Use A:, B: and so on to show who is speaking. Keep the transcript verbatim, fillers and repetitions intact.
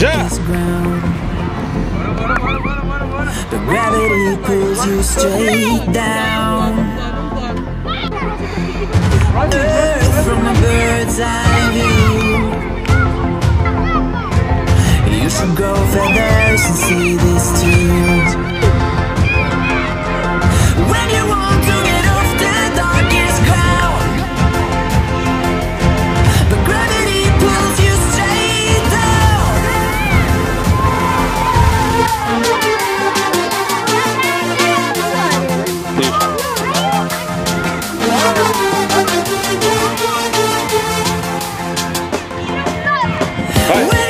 A: darkest ground. But gravity pulls you straight down. Earth from a bird's eye view. You should grow feathers and see this too. When you want to get off the darkest ground, but gravity pulls you straight down.
B: Vai.